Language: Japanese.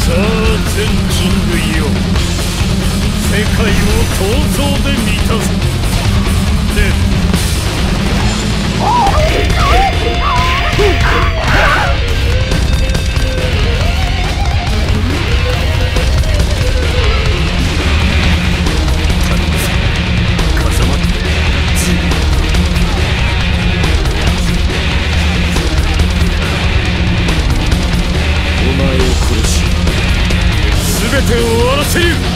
さあ全人類よ、世界を構造で満たす。で全てを終わらせる。